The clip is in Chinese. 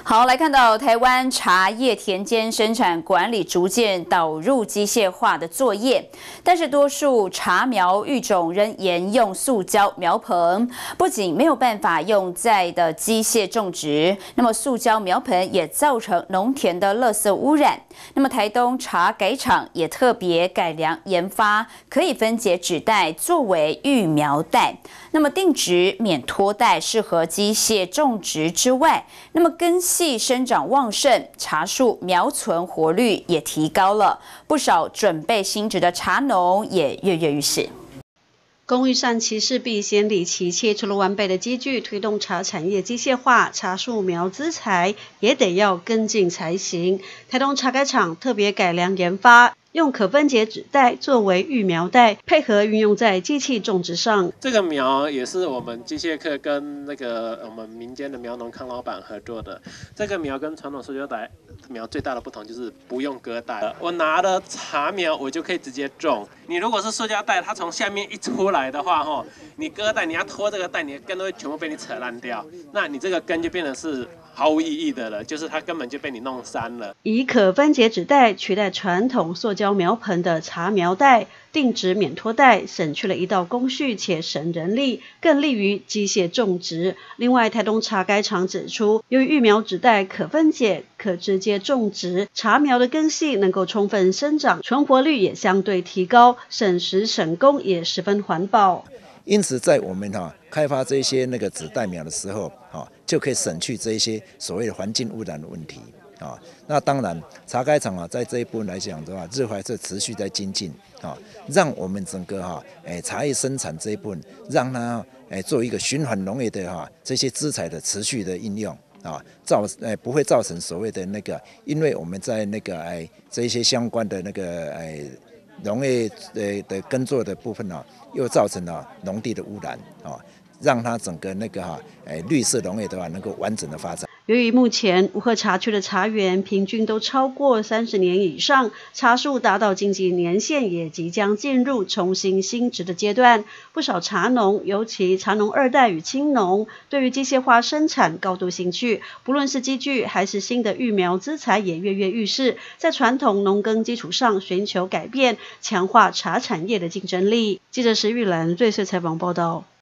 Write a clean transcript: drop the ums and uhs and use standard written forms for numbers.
好，来看到台湾茶叶田间生产管理逐渐导入机械化的作业，但是多数茶苗育种仍沿用塑胶苗棚，不仅没有办法用在的机械种植，那么塑胶苗盆也造成农田的垃圾污染。那么台东茶改场也特别改良研发，可以分解纸袋作为育苗袋，那么定植免拖袋适合机械种植之外，那么根系生长旺盛，茶树苗存活率也提高了，不少准备新植的茶农也跃跃欲试。 工欲善其事，必先利其器。除了完备的机具推动茶产业机械化，茶树苗资材也得要跟进才行。台东茶改场特别改良研发，用可分解纸袋作为育苗袋，配合运用在机器种植上。 这个苗也是我们机械课跟我们民间的苗农康老板合作的。这个苗跟传统塑胶袋苗最大的不同就是不用割袋，我拿了茶苗我就可以直接种。你如果是塑胶袋，它从下面一出来的话，你割袋你要拖这个袋，你的根都会全部被你扯烂掉，那你这个根就变成是毫无意义的了，就是它根本就被你弄删了。 以可分解纸袋取代传统塑胶苗盆的茶苗袋，定植免拖袋，省去了一道工序且省人力，更利于机械种植。另外，台东茶改场指出，由于育苗纸袋可分解，可直接种植，茶苗的根系能够充分生长，存活率也相对提高，省时省工也十分环保。 因此，在我们开发这些纸袋苗的时候，就可以省去这一些所谓的环境污染的问题。那当然，茶改场在这一部分来讲的话，日后还是持续在精进，让我们整个茶叶生产这一部分，让它做一个循环农业的这些资材的持续的应用。不会造成所谓的因为我们在这一些相关的农业的耕作的部分又造成了农地的污染让它整个绿色农业的话能够完整的发展。 由于目前无核茶区的茶园平均都超过30年以上，茶树达到经济年限，也即将进入重新新植的阶段。不少茶农，尤其茶农二代与青农，对于机械化生产高度兴趣，不论是机具还是新的育苗资材，也跃跃欲试，在传统农耕基础上寻求改变，强化茶产业的竞争力。记者石玉兰瑞穗采访报道。